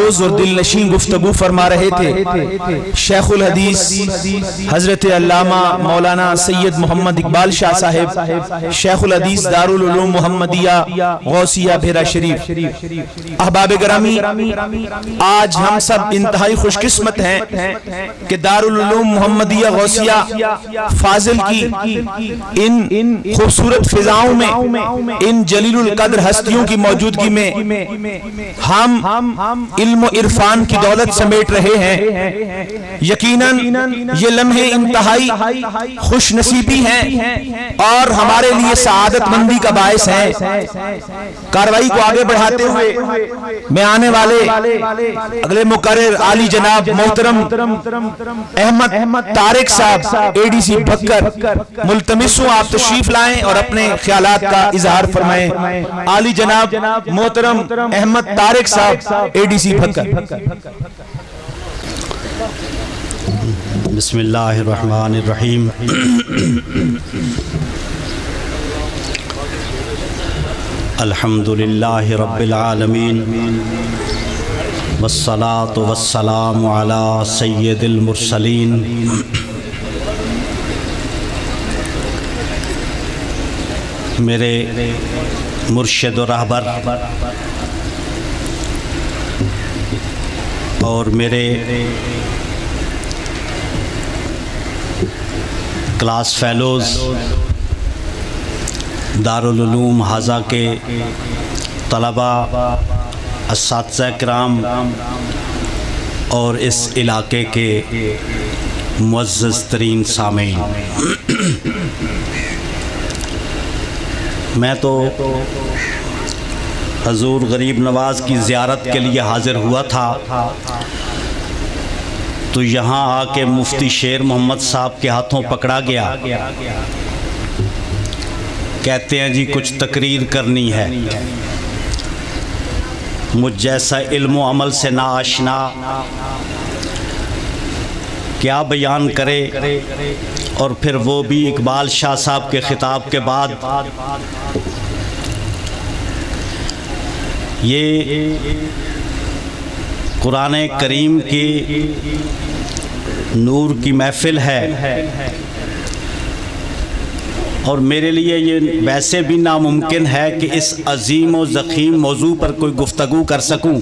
اندوز اور دل نشین گفتگو فرما رہے تھے شیخ الحدیث حضرت علامہ مولانا سید محمد اقبال شاہ صاحب، شیخ الحدیث دارالعلوم محمدیہ غوثیہ بھیرا شریف۔ احباب گرامی، آج ہم سب انتہائی خوش قسمت ہیں کہ دارالعلوم محمدیہ غوثیہ فاضل کی ان خوبصورت فضاؤں میں، ان جلیل القدر ہستیوں کی موجودگی میں ہم علم و عرفان کی دولت سمیٹ رہے ہیں۔ یقیناً یہ لمحے انتہائی خوش نصیبی ہیں اور ہمارے لیے سعادت مندی کا باعث ہے۔ کاروائی کو آگے بڑھاتے ہوئے میں آنے والے اگلے مقرر عالی جناب محترم احمد طارق صاحب اے ڈی سی بھکر ملتمس ہوں آپ تشریف لائیں اور اپنے خیالات کا اظہار فرمائیں۔ عالی جناب محترم احمد طارق صاحب اے ڈی سی بھکر۔ بسم اللہ الرحمن الرحیم۔ الحمدللہ رب العالمین والصلاة والسلام علی سید المرسلین۔ میرے مرشد و رہبر اور میرے کلاس فیلوز، دارالعلوم حاضہ کے طلبہ، اساتذہ کرام اور اس علاقے کے معزز ترین سامعین، میں تو حضور غریب نواز کی زیارت کے لیے حاضر ہوا تھا، تو یہاں آ کے مفتی شیر محمد صاحب کے ہاتھوں پکڑا گیا۔ کہتے ہیں جی کچھ تقریر کرنی ہے، مجھ جیسا علم و عمل سے ناآشنا کیا بیان کرے، اور پھر وہ بھی اقبال شاہ صاحب کے خطاب کے بعد۔ یہ قرآن کریم کی نور کی محفل ہے، اور میرے لیے یہ ویسے بھی ناممکن ہے کہ اس عظیم و ضخیم موضوع پر کوئی گفتگو کر سکوں،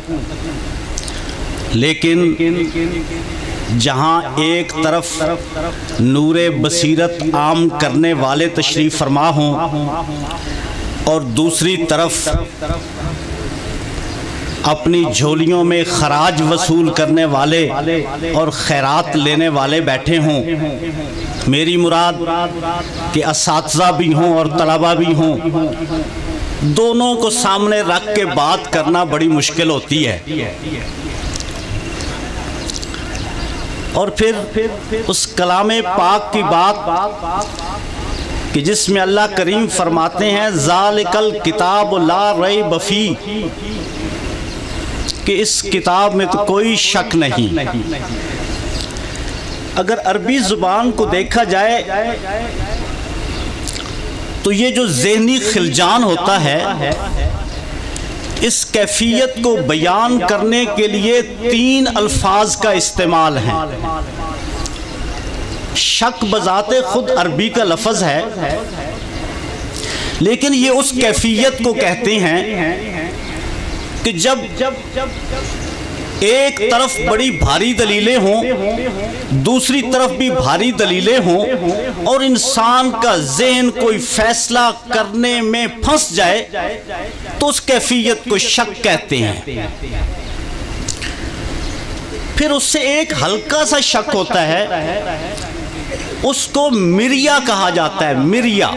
لیکن جہاں ایک طرف نور بصیرت عام کرنے والے تشریف فرما ہوں اور دوسری طرف اپنی جھولیوں میں خراج وصول کرنے والے اور خیرات لینے والے بیٹھے ہوں، میری مراد کہ اساتذہ بھی ہوں اور طلبہ بھی ہوں، دونوں کو سامنے رکھ کے بات کرنا بڑی مشکل ہوتی ہے۔ اور پھر اس کلام پاک کی بات کہ جس میں اللہ کریم فرماتے ہیں ذالک الکتاب لا ریب فیہ، کہ اس کتاب میں تو کوئی شک نہیں۔ اگر عربی زبان کو دیکھا جائے تو یہ جو ذہنی خلجان ہوتا ہے، اس کیفیت کو بیان کرنے کے لیے تین الفاظ کا استعمال ہے۔ شک بذات خود عربی کا لفظ ہے، لیکن یہ اس کیفیت کو کہتے ہیں کہ جب ایک طرف بڑی بھاری دلیلیں ہوں، دوسری طرف بھی بھاری دلیلیں ہوں، اور انسان کا ذہن کوئی فیصلہ کرنے میں پھنس جائے تو اس کیفیت کو شک کہتے ہیں۔ پھر اس سے ایک ہلکا سا شک ہوتا ہے، اس کو مریا کہا جاتا ہے، مریا۔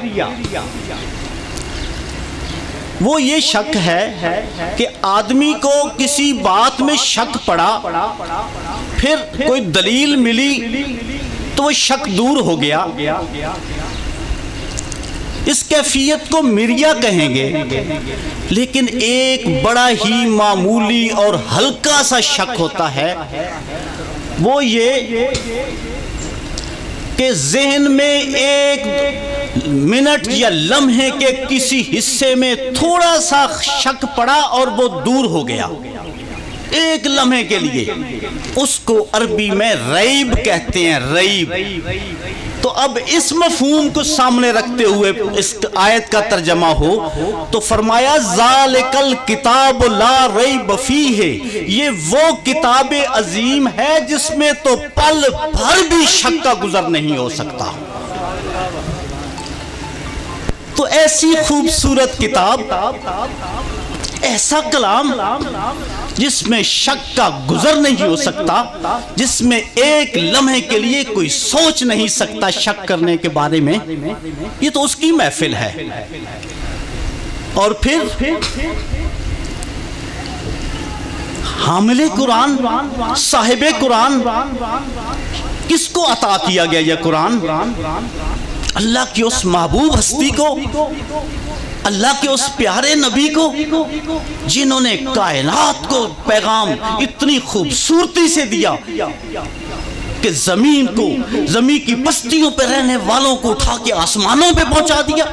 وہ یہ شک ہے کہ آدمی کو کسی بات میں شک پڑا، پھر کوئی دلیل ملی تو وہ شک دور ہو گیا۔ اس کیفیت کو مریا کہیں گے، لیکن ایک بڑا ہی معمولی اور ہلکا سا شک ہوتا ہے، وہ یہ کہ ذہن میں ایک منٹ یا لمحے کے کسی حصے میں تھوڑا سا شک پڑا اور وہ دور ہو گیا۔ ایک لمحے کے لیے، اس کو عربی میں ریب کہتے ہیں، ریب۔ تو اب اس مفہوم کو سامنے رکھتے ہوئے اس آیت کا ترجمہ ہو تو فرمایا ذالک الکتاب لا ریب فیہ، یہ وہ کتاب عظیم ہے جس میں تو پل بھر بھی شک کا گزر نہیں ہو سکتا۔ تو ایسی خوبصورت کتاب، ایسا کلام جس میں شک کا گزر نہیں ہو سکتا، جس میں ایک لمحے کے لیے کوئی سوچ نہیں سکتا شک کرنے کے بارے میں، یہ تو اس کی محفل ہے۔ اور پھر حامل قرآن، صاحب قرآن، کس کو عطا کیا گیا یہ قرآن؟ اللہ کی اس محبوب ہستی کو، اللہ کے اس پیارے نبی کو، جنہوں نے کائنات کو پیغام اتنی خوبصورتی سے دیا کہ زمین کو، زمین کی بستیوں پہ رہنے والوں کو اٹھا کے آسمانوں پہ پہنچا دیا۔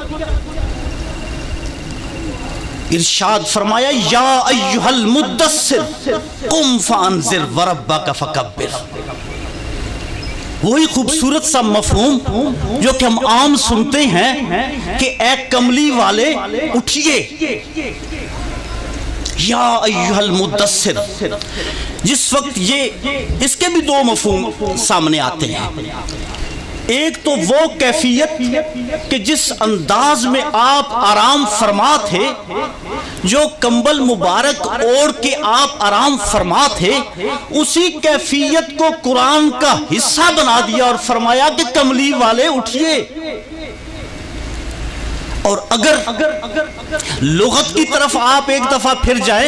ارشاد فرمایا یا ایھا المدثر قم فانذر وربک فکبر۔ وہی خوبصورت سا مفہوم جو کہ ہم عام سنتے ہیں کہ اے کملی والے اٹھئے، یا ایھا المدثر، جس وقت یہ، اس کے بھی دو مفہوم سامنے آتے ہیں۔ ایک تو وہ کیفیت کہ جس انداز میں آپ آرام فرما تھے، جو کمبل مبارک اوڑھ کے آپ آرام فرما تھے، اسی کیفیت کو قرآن کا حصہ بنا دیا اور فرمایا کہ کملی والے اٹھئے۔ اور اگر لغت کی طرف آپ ایک دفعہ پھر جائیں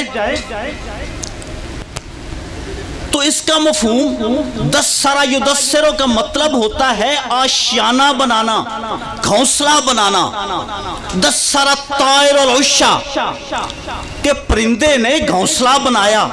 تو اس کا مفہوم دسرا یدسرو کا مطلب ہوتا ہے آشیانہ بنانا، گھونسلہ بنانا۔ دسرا طائر العشا، کہ پرندے نے گھونسلہ بنایا۔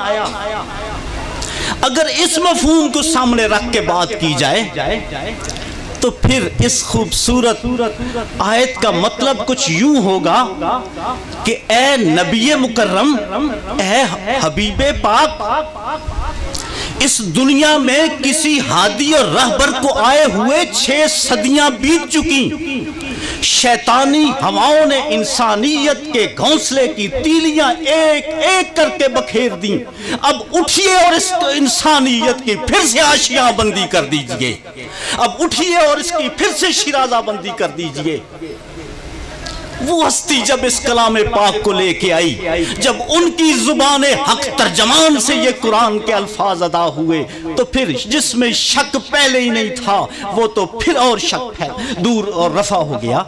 اگر اس مفہوم کو سامنے رکھ کے بات کی جائے تو پھر اس خوبصورت آیت کا مطلب کچھ یوں ہوگا کہ اے نبی مکرم، اے حبیب پاک، اس دنیا میں کسی ہادی اور رہبر کو آئے ہوئے 6 صدیاں بیت چکی، شیطانی ہواؤں نے انسانیت کے گھونسلے کی تیلیاں ایک ایک کر کے بکھیر دیں۔ اب اٹھئے اور اس انسانیت کی پھر سے آشیاں بندی کر دیجئے، اب اٹھئے اور اس کی پھر سے شیرازہ بندی کر دیجئے۔ وہ ہستی جب اس کلام پاک کو لے کے آئی، جب ان کی زبان حق ترجمان سے یہ قرآن کے الفاظ ادا ہوئے، تو پھر جس میں شک پہلے ہی نہیں تھا وہ تو پھر اور شک ہے دور اور رفع ہو گیا۔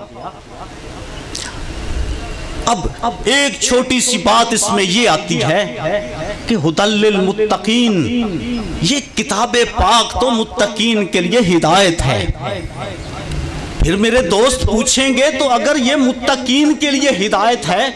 اب ایک چھوٹی سی بات اس میں یہ آتی ہے کہ ھدی للمتقین، یہ کتاب پاک تو متقین کے لیے ہدایت ہے۔ پھر میرے دوست پوچھیں گے تو اگر یہ متقین کے لیے ہدایت ہے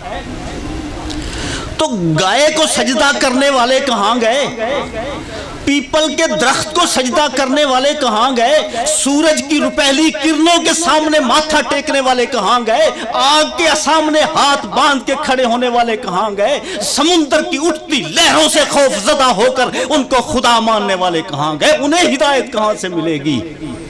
تو گائے کو سجدہ کرنے والے کہاں گئے؟ پیپل کے درخت کو سجدہ کرنے والے کہاں گئے؟ سورج کی روپہلی کرنوں کے سامنے ماتھا ٹیکنے والے کہاں گئے؟ آگ کے سامنے ہاتھ باندھ کے کھڑے ہونے والے کہاں گئے؟ سمندر کی اٹھتی لہروں سے خوف زدہ ہو کر ان کو خدا ماننے والے کہاں گئے؟ انہیں ہدایت کہاں سے ملے گی؟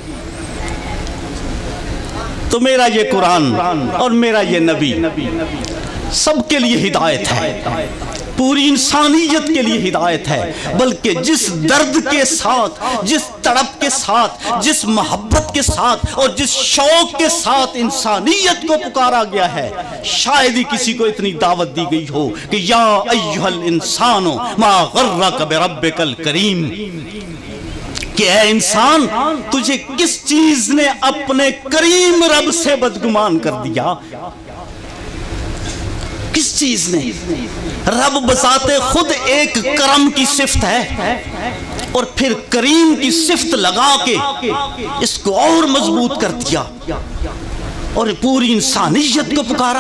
تو میرا یہ قرآن اور میرا یہ نبی سب کے لیے ہدایت ہے، پوری انسانیت کے لیے ہدایت ہے۔ بلکہ جس درد کے ساتھ، جس تڑپ کے ساتھ، جس محبت کے ساتھ اور جس شوق کے ساتھ انسانیت کو پکارا گیا ہے، شاید ہی کسی کو اتنی دعوت دی گئی ہو کہ یا ایھا الانسان ما غرک بربک الکریم، کہ اے انسان، تجھے کس چیز نے اپنے کریم رب سے بدگمان کر دیا؟ کس چیز نے؟ رب بذات خود ایک کرم کی صفت ہے اور پھر کریم کی صفت لگا کے اس کو اور مضبوط کر دیا اور پوری انسانیت کو پکارا۔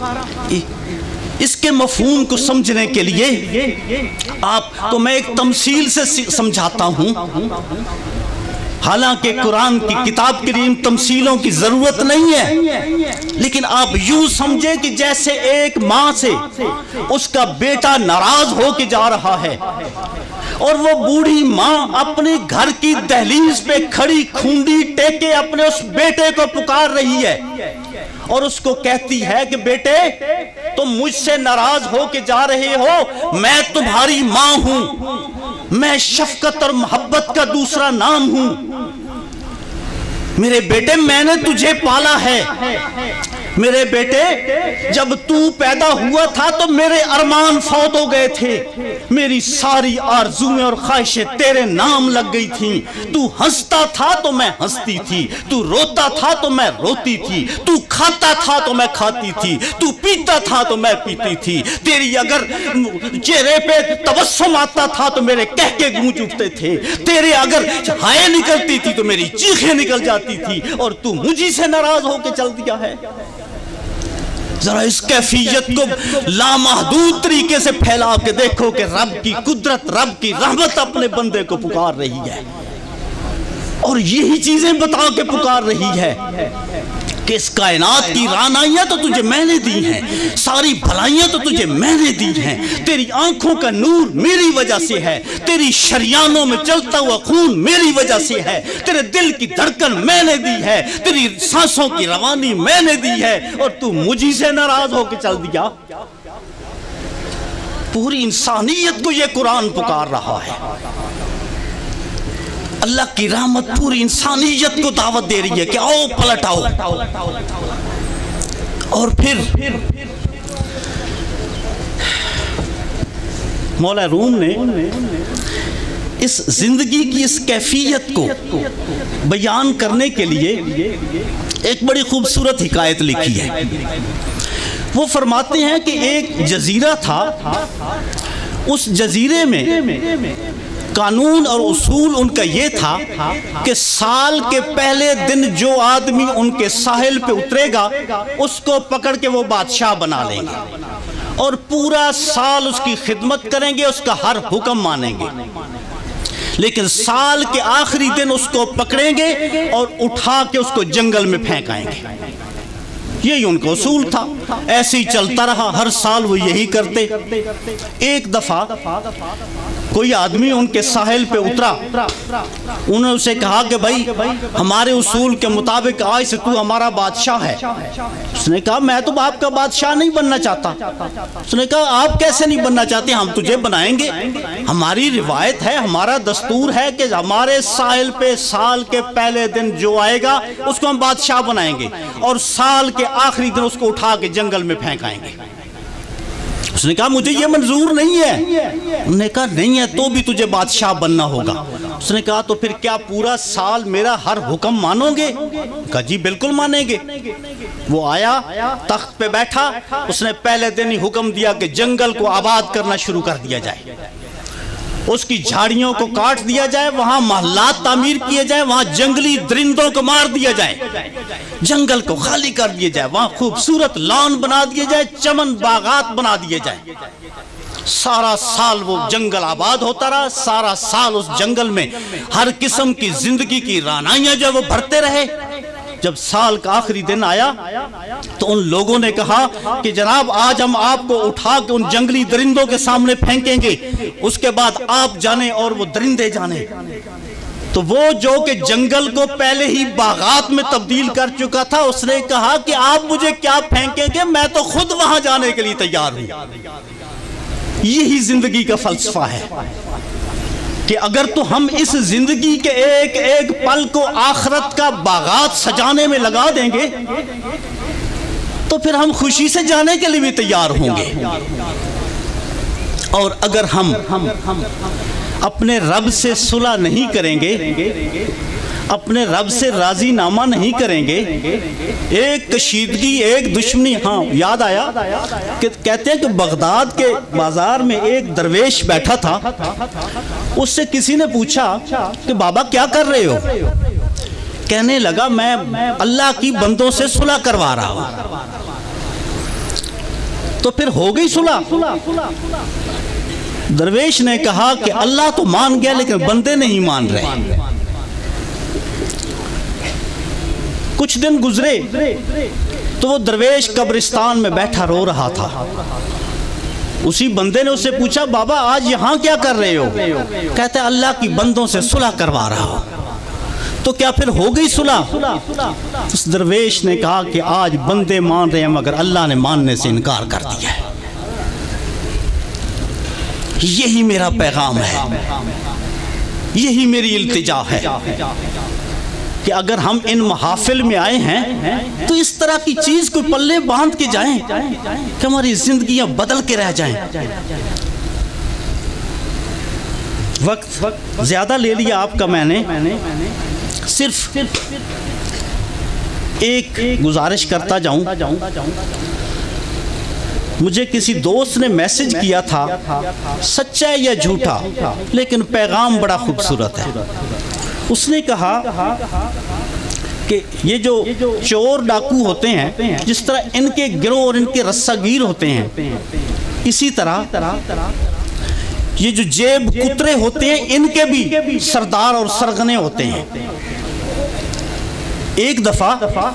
اس کے مفہوم کو سمجھنے کے لیے آپ کو میں ایک تمثیل سے سمجھاتا ہوں حالانکہ قرآن کی کتاب کے لیے تمثیلوں کی ضرورت نہیں ہے، لیکن آپ یوں سمجھے کہ جیسے ایک ماں سے اس کا بیٹا ناراض ہو کے جا رہا ہے اور وہ بوڑھی ماں اپنے گھر کی دہلیز پہ کھڑی کھونڈی ٹیکے اپنے اس بیٹے کو پکار رہی ہے اور اس کو کہتی ہے کہ بیٹے تم مجھ سے ناراض ہو کے جا رہے ہو، میں تمہاری ماں ہوں، میں شفقت اور محبت کا دوسرا نام ہوں، میرے بیٹے میں نے تجھے پالا ہے، میرے بیٹے جب تو پیدا ہوا تھا تو میرے ارمان فوت ہو گئے تھے، میری ساری آرزویں اور خواہشیں تیرے نام لگ گئی تھیں، تو ہنستا تھا تو میں ہنستی تھی، تو روتا تھا تو میں روتی تھی، تو کھاتا تھا تو میں کھاتی تھی، تو پیتا تھا تو میں پیتی تھی، تیری اگر چہرے پہ تبسم آتا تھا تو میرے کہکے گونج اٹھتے تھے، تیرے اگر ہائے نکلتی تھی تو میری چیخیں نکل جاتی تھی، اور تو مجھے سے ناراض ہو کے چل دیا ہے۔ ذرا اس کیفیت کو لامحدود طریقے سے پھیلا کے دیکھو کہ رب کی قدرت، رب کی رحمت اپنے بندے کو پکار رہی ہے، اور یہی چیزیں بتا کے پکار رہی ہے کہ اس کائنات کی رانائیاں تو تجھے میں نے دی ہیں، ساری بھلائیاں تو تجھے میں نے دی ہیں، تیری آنکھوں کا نور میری وجہ سے ہے، تیری شریانوں میں چلتا ہوا خون میری وجہ سے ہے، تیرے دل کی دھڑکن میں نے دی ہے، تیری سانسوں کی روانی میں نے دی ہے، اور تو مجھے سے ناراض ہو کے چل دیا۔ پوری انسانیت کو یہ قرآن پکار رہا ہے، اللہ کی رحمت پوری انسانیت کو دعوت دے رہی ہے کہ آؤ پلٹ آؤ۔ اور پھر مولا روم نے اس زندگی کی اس کیفیت کو بیان کرنے کے لیے ایک بڑی خوبصورت حکایت لکھی ہے۔ وہ فرماتے ہیں کہ ایک جزیرہ تھا، اس جزیرے میں قانون اور اصول ان کا یہ تھا کہ سال کے پہلے دن جو آدمی ان کے ساحل پہ اترے گا اس کو پکڑ کے وہ بادشاہ بنا لیں گے اور پورا سال اس کی خدمت کریں گے، اس کا ہر حکم مانیں گے، لیکن سال کے آخری دن اس کو پکڑیں گے اور اٹھا کے اس کو جنگل میں پھینکائیں گے۔ یہی ان کا اصول تھا، ایسے ہی چلتا رہا، ہر سال وہ یہی کرتے۔ ایک دفعہ کوئی آدمی ان کے ساحل پہ اترا، انہوں نے اسے کہا کہ بھائی ہمارے اصول کے مطابق آج سے تو ہمارا بادشاہ ہے۔ اس نے کہا میں تو آپ کا بادشاہ نہیں بننا چاہتا۔ اس نے کہا آپ کیسے نہیں بننا چاہتے، ہم تجھے بنائیں گے، ہماری روایت ہے، ہمارا دستور ہے کہ ہمارے ساحل پہ سال کے پہلے دن جو آئے گا اس کو ہم بادشاہ بنائیں گے اور سال کے آخری دن اس کو اٹھا کے جنگل میں پھینکائیں گے۔ اس نے کہا مجھے یہ منظور نہیں ہے۔ انہوں نے کہا نہیں ہے تو بھی تجھے بادشاہ بننا ہوگا۔ اس نے کہا تو پھر کیا پورا سال میرا ہر حکم مانو گے؟ کہا جی بالکل مانیں گے۔ وہ آیا، تخت پہ بیٹھا، اس نے پہلے دن ہی حکم دیا کہ جنگل کو آباد کرنا شروع کر دیا جائے، اس کی جھاڑیوں کو کاٹ دیا جائے، وہاں محلات تعمیر کیے جائیں، وہاں جنگلی درندوں کو مار دیا جائے، جنگل کو خالی کر دیا جائے، وہاں خوبصورت لان بنا دیے جائے، چمن باغات بنا دیے جائیں۔ سارا سال وہ جنگل آباد ہوتا رہا، سارا سال اس جنگل میں ہر قسم کی زندگی کی رانائیاں جو وہ بھرتے رہے۔ جب سال کا آخری دن آیا تو ان لوگوں نے کہا کہ جناب آج ہم آپ کو اٹھا کے ان جنگلی درندوں کے سامنے پھینکیں گے، اس کے بعد آپ جانے اور وہ درندے جانے۔ تو وہ جو کہ جنگل کو پہلے ہی باغات میں تبدیل کر چکا تھا، اس نے کہا کہ آپ مجھے کیا پھینکیں گے، میں تو خود وہاں جانے کے لیے تیار ہوں۔ یہی زندگی کا فلسفہ ہے کہ اگر تو ہم اس زندگی کے ایک ایک پل کو آخرت کا باغات سجانے میں لگا دیں گے تو پھر ہم خوشی سے جانے کے لیے بھی تیار ہوں گے، اور اگر ہم اپنے رب سے صلح نہیں کریں گے، اپنے رب سے راضی نامہ نہیں کریں گے، ایک کشیدگی، ایک دشمنی۔ ہاں یاد آیا کہ کہتے ہیں کہ بغداد کے بازار میں ایک درویش بیٹھا تھا، اس سے کسی نے پوچھا کہ بابا کیا کر رہے ہو؟ کہنے لگا میں اللہ کی بندوں سے صلح کروا رہا ہوں۔ تو پھر ہو گئی صلح؟ درویش نے کہا کہ اللہ تو مان گیا لیکن بندے نہیں مان رہے۔ کچھ دن گزرے تو وہ درویش قبرستان میں بیٹھا رو رہا تھا. اسی بندے نے اس سے پوچھا بابا آج یہاں کیا کر رہے ہو؟ کہتے اللہ کی بندوں سے صلح کروا رہا ہو. تو کیا پھر ہو گئی صلح؟ اس درویش نے کہا کہ آج بندے مان رہے ہیں مگر اللہ نے ماننے سے انکار کر دیا ہے. یہی میرا پیغام ہے, یہی میری التجا ہے کہ اگر ہم ان محافل میں آئے ہیں تو اس طرح کی چیز کو پلے باندھ کے جائیں کہ ہماری زندگیاں بدل کے رہ جائیں. وقت زیادہ لے لیا آپ کا میں نے, صرف ایک گزارش کرتا جاؤں. مجھے کسی دوست نے میسج کیا تھا, سچا ہے یا جھوٹا لیکن پیغام بڑا خوبصورت ہے. اس نے کہا کہ یہ جو چور ڈاکو ہوتے ہیں جس طرح ان کے گروہ اور ان کے رسہ گیر ہوتے ہیں, اسی طرح یہ جو جیب کترے ہوتے ہیں ان کے بھی سردار اور سرغنے ہوتے ہیں. ایک دفعہ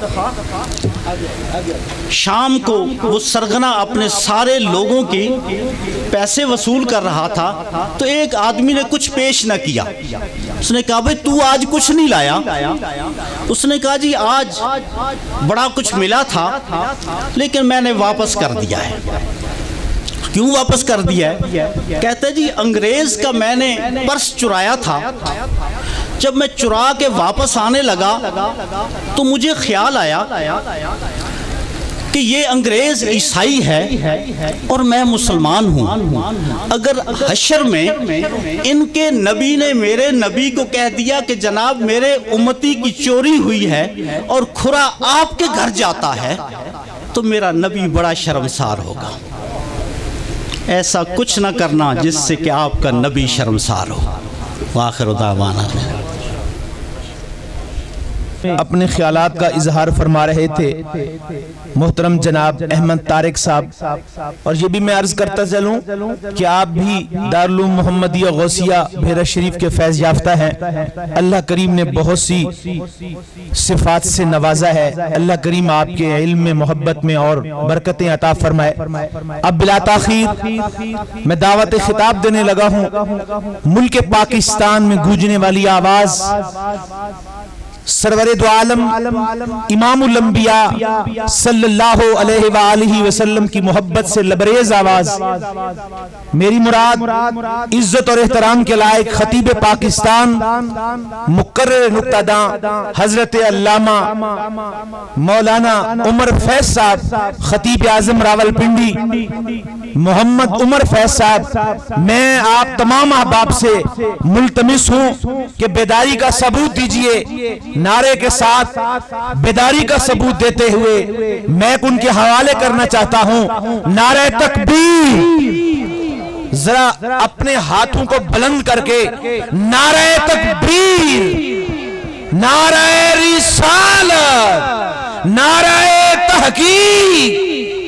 شام کو وہ سرغنہ اپنے سارے لوگوں کی پیسے وصول کر رہا تھا تو ایک آدمی نے کچھ پیش نہ کیا. اس نے کہا بھئی تو آج کچھ نہیں لایا؟ اس نے کہا جی آج بڑا کچھ ملا تھا لیکن میں نے واپس کر دیا ہے. کیوں واپس کر دیا ہے؟ کہتے جی انگریز کا میں نے پرس چرایا تھا, جب میں چرا کے واپس آنے لگا تو مجھے خیال آیا کہ یہ انگریز عیسائی ہے اور میں مسلمان ہوں. اگر حشر میں ان کے نبی نے میرے نبی کو کہہ دیا کہ جناب میرے امتی کی چوری ہوئی ہے اور کھرا آپ کے گھر جاتا ہے تو میرا نبی بڑا شرمسار ہوگا. ایسا کچھ نہ کرنا جس سے کہ آپ کا نبی شرمسار ہو. وآخر دعوانا. اپنے خیالات کا اظہار فرما رہے تھے محترم جناب احمد طارق صاحب, اور یہ بھی میں عرض کرتا چلوں کہ آپ بھی دارالعلوم محمدیہ غوثیہ بھیرہ شریف کے فیض یافتہ ہیں. اللہ کریم نے بہت سی صفات سے نوازا ہے. اللہ کریم آپ کے علم میں, محبت میں اور برکتیں عطا فرمائے. اب بلا تاخیر میں دعوت خطاب دینے لگا ہوں. ملک پاکستان میں گونجنے والی آواز سرور دو عالم امام الانبیاء صلی اللہ علیہ وآلہ وسلم کی محبت سے لبریز آواز, میری مراد عزت اور احترام کے لائق خطیب پاکستان مقرر نقطہ داں حضرت علامہ مولانا عمر فیض صاحب, خطیب اعظم راولپنڈی محمد عمر فیض صاحب, میں آپ تمام احباب سے ملتمس ہوں کہ بیداری کا ثبوت دیجئے. نعرے کے ساتھ بیداری کا ثبوت دیتے ہوئے میں ان کے حوالے کرنا چاہتا ہوں. نعرہ تکبیر, ذرا اپنے ہاتھوں کو بلند کر کے نعرہ تکبیر, نعرہ رسالت, نعرہ تحقیق,